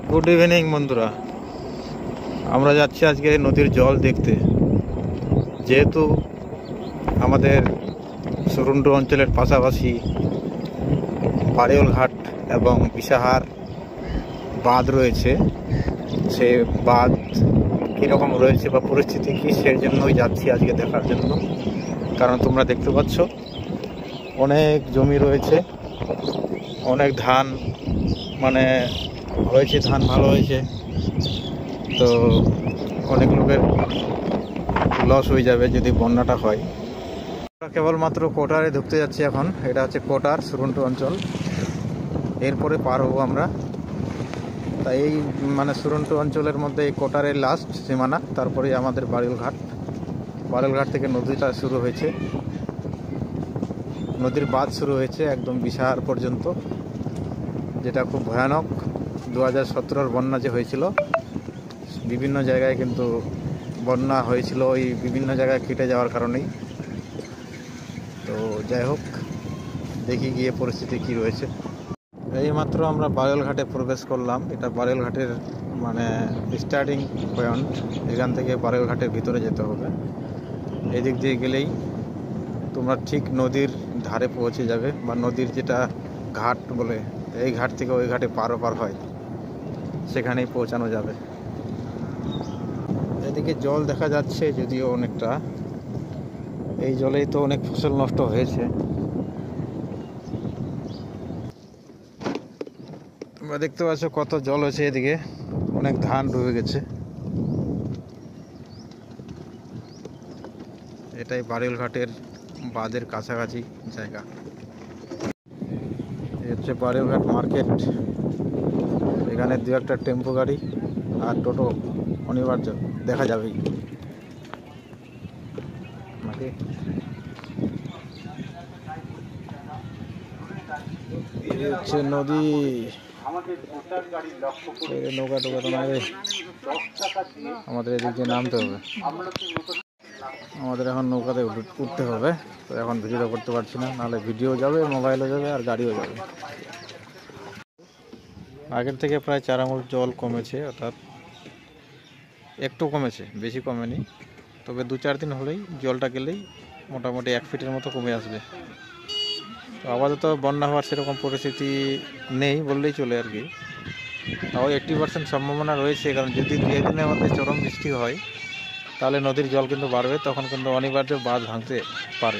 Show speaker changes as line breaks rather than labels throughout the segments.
Good evening বন্ধুরা, আমরা যাচ্ছি আজকে নদীর জল দেখতে। যেহেতু আমাদের সুরুন্ডু অঞ্চলের পাশাপাশি বাড়িওল ঘাট এবং বিশাহার বাঁধ রয়েছে, সে বাঁধ কীরকম রয়েছে বা পরিস্থিতি কী, সেই জন্যই যাচ্ছি আজকে দেখার জন্য। কারণ তোমরা দেখতে পাচ্ছ অনেক জমি রয়েছে, অনেক ধান হয়েছে, ধান ভালো হয়েছে, তো অনেক লোকের লস হয়ে যাবে যদি বন্যাটা হয়। আমরা কেবলমাত্র কোটারে ঢুকতে যাচ্ছি এখন। এটা হচ্ছে কোটার সুরুন্ডু অঞ্চল, এরপরে পার হবো আমরা। তাই এই সুরুন্ডু অঞ্চলের মধ্যে এই কোটারের লাস্ট সীমানা, তারপরে আমাদের বাড়িওল ঘাট। বাড়িওল ঘাট থেকে নদীটা শুরু হয়েছে, নদীর বাঁধ শুরু হয়েছে একদম বিশাহার পর্যন্ত, যেটা খুব ভয়ানক। 2017-র বন্যা যে হয়েছিল, বিভিন্ন জায়গায় কিন্তু বন্যা হয়েছিল ওই বিভিন্ন জায়গায় কেটে যাওয়ার কারণেই। তো যাই হোক, দেখি গিয়ে পরিস্থিতি কি রয়েছে। এইমাত্র আমরা বাড়িওল ঘাটে প্রবেশ করলাম। এটা বাড়িওল ঘাটের স্টার্টিং পয়েন্ট। এখান থেকে বাড়িওল ঘাটের ভিতরে যেতে হবে। এদিক দিয়ে গেলেই তোমরা ঠিক নদীর ধারে পৌঁছে যাবে, বা নদীর যেটা ঘাট বলে, এই ঘাট থেকে ওই ঘাটে পার হয়, সেখানেই পৌঁছানো যাবে। এদিকে জল দেখা যাচ্ছে যদিও অনেকটা, এই জলেই তো অনেক ফসল নষ্ট হয়েছে। তোমরা দেখতে পাচ্ছ কত জল হয়েছে, এদিকে অনেক ধান ডুবে গেছে। এটাই বাড়িওল ঘাটের বাঁধের কাছাকাছি জায়গা। এই হচ্ছে বাড়িওল ঘাট মার্কেট। এখানে দু একটা টেম্পো গাড়ি আর টোটো অনিবার্য দেখা যাবেই। এই হচ্ছে নদী, নৌকা টোকা তো নাই, আমাদের এদিক দিয়ে নামতে হবে। আমাদের এখন নৌকাতে উঠতে হবে। তো এখন ভিডিওটা করতে পারছি না, নাহলে ভিডিও যাবে, মোবাইলও যাবে, আর গাড়িও যাবে। আগের থেকে প্রায় 4 আঙুল জল কমেছে, অর্থাৎ একটু কমেছে, বেশি কমেনি। তবে 2-4 দিন হলেই জলটা গেলেই মোটামুটি 1 ফিটের মতো কমে আসবে। তো আপাতত বন্যা হওয়ার সেরকম পরিস্থিতি নেই বললেই চলে আর কি। তাও 80% সম্ভাবনা রয়েছে, কারণ যদি 2 দিনের মধ্যে চরম বৃষ্টি হয় তাহলে নদীর জল কিন্তু বাড়বে, তখন কিন্তু অনিবার্য বাঁধ ভাঙতে পারে।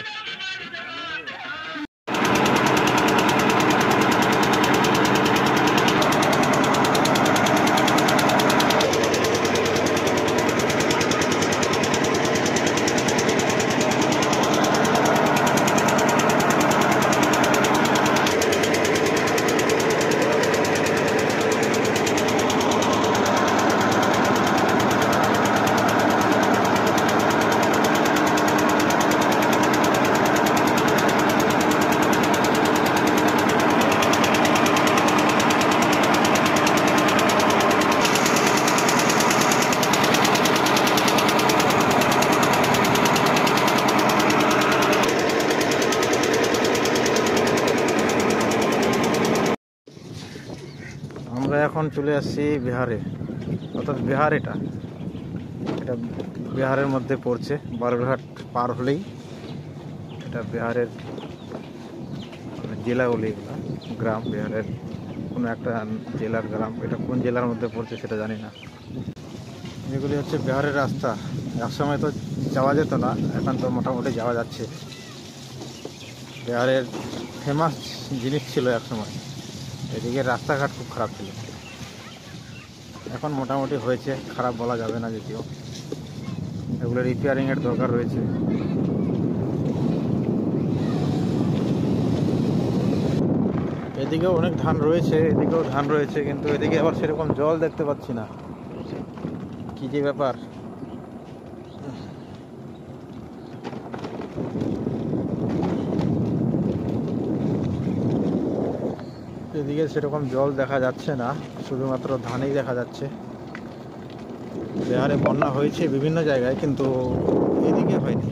আমরা এখন চলে আসছি বিহারে, অর্থাৎ বিহার। এটা বিহারের মধ্যে পড়ছে। বাড়িওল ঘাট পার হলেই এটা বিহারের জেলা বলে, গ্রাম, বিহারের কোনো একটা জেলার গ্রাম। এটা কোন জেলার মধ্যে পড়ছে সেটা জানি না। এগুলি হচ্ছে বিহারের রাস্তা। একসময় তো যাওয়া যেত না, এখন তো মোটামুটি যাওয়া যাচ্ছে। বিহারের ফেমাস জিনিস ছিল একসময়, এদিকে রাস্তাঘাট খুব খারাপ ছিল, এখন মোটামুটি হয়েছে, খারাপ বলা যাবে না যদিও। এগুলো রিপেয়ারিংয়ের দরকার রয়েছে। এদিকেও অনেক ধান রয়েছে, এদিকেও ধান রয়েছে, কিন্তু এদিকে আবার সেরকম জল দেখতে পাচ্ছি না, কি যে ব্যাপার। এদিকে সেরকম জল দেখা যাচ্ছে না, শুধুমাত্র ধানই দেখা যাচ্ছে। বিহারে বন্যা হয়েছে বিভিন্ন জায়গায়, কিন্তু এদিকে হয়নি।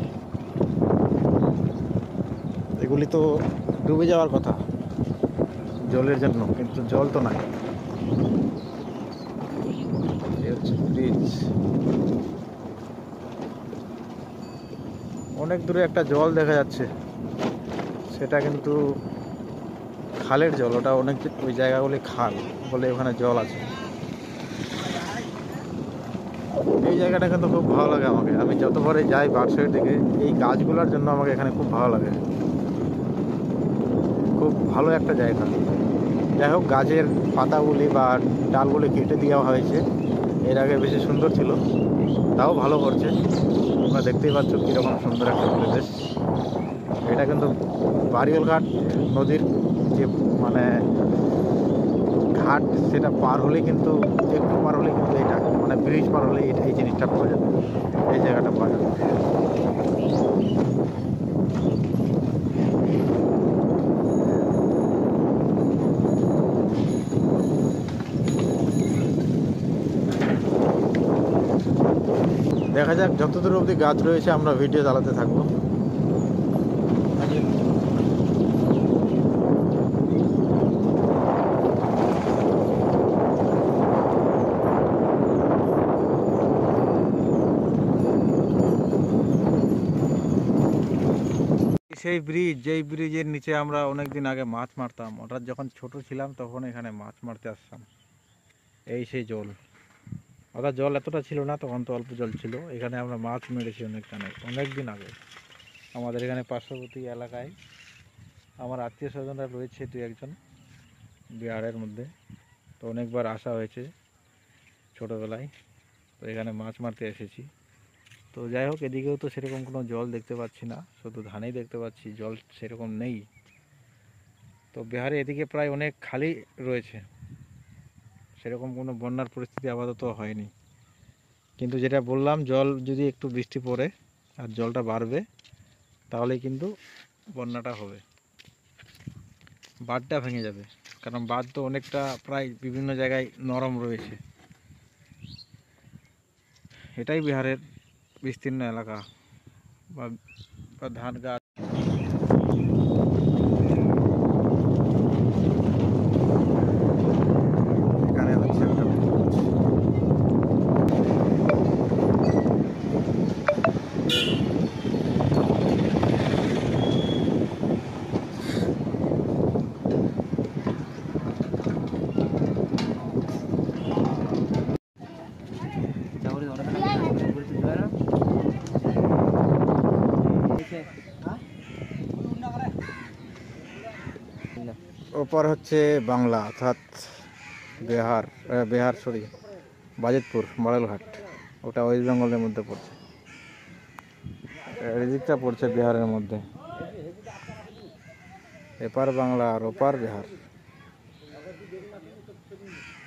এগুলি তো ডুবে যাওয়ার কথা জলের জন্য, কিন্তু জল তো নাই। ব্রিজ। অনেক দূরে একটা জল দেখা যাচ্ছে, সেটা কিন্তু খালের জল। ওটা অনেক ওই জায়গাগুলি খাল বলে ওখানে জল আছে। এই জায়গাটা কিন্তু খুব ভালো লাগে আমাকে। আমি যতবারে যাই বারসের দিকে, এই গাছগুলোর জন্য আমাকে এখানে খুব ভালো লাগে। খুব ভালো একটা জায়গা। যাই হোক, গাছের পাতাগুলি বা ডালগুলি কেটে দেওয়া হয়েছে। এর আগে বেশি সুন্দর ছিল, তাও ভালো করছে। তোমরা দেখতেই পাচ্ছ কীরকম সুন্দর একটা পরিবেশ। এটা কিন্তু বারিয়ালঘাট নদীর যে মানে ঘাট, সেটা পার হলে কিন্তু একটু পার হলে কিন্তু এটা মানে ব্রিজ পার হলে এই জিনিসটা পাওয়া যাবে, এই জায়গাটা পাওয়া যাবে। দেখা যাক, যতদূর অবধি গাছ রয়েছে আমরা ভিডিও চালাতে থাকবো। সেই ব্রিজ, যেই ব্রিজের নিচে আমরা অনেকদিন আগে মাছ মারতাম, ওটা যখন ছোট ছিলাম তখন এখানে মাছ মারতে আসতাম। এই সেই জল, ওটা জল এতটা ছিল না, তখন তো অল্প জল ছিল। এখানে আমরা মাছ মেরেছি অনেক দিন আগে। আমাদের এখানে পার্শ্ববর্তী এলাকায় আমার আত্মীয় স্বজনরা রয়েছে দু একজন বিহারের মধ্যে, তো অনেকবার আসা হয়েছে ছোটোবেলায়। তো এখানে মাছ মারতে এসেছি। তো যাই হোক, এদিকেও তো সেরকম কোনো জল দেখতে পাচ্ছি না, শুধু ধানেই দেখতে পাচ্ছি, জল সেরকম নেই। তো বিহারে এদিকে প্রায় অনেক খালি রয়েছে, সেরকম কোনো বন্যার পরিস্থিতি আপাতত হয়নি। কিন্তু যেটা বললাম, জল যদি একটু বৃষ্টি পড়ে আর জলটা বাড়বে, তাহলেই কিন্তু বন্যাটা হবে, বাঁধটা ভেঙে যাবে। কারণ বাঁধ তো অনেকটা প্রায় বিভিন্ন জায়গায় নরম রয়েছে। এটাই বিহারের বিস্তীর্ণ এলাকা বা ধান গাছ। এখানে হচ্ছে একটা ওপর হচ্ছে বাংলা, অর্থাৎ বিহার বাজিতপুর বাড়ালঘাট, ওটা ওয়েস্ট বেঙ্গলের মধ্যে পড়ছে। এদিকটা পড়ছে বিহারের মধ্যে। এপার বাংলা আর ওপার বিহার।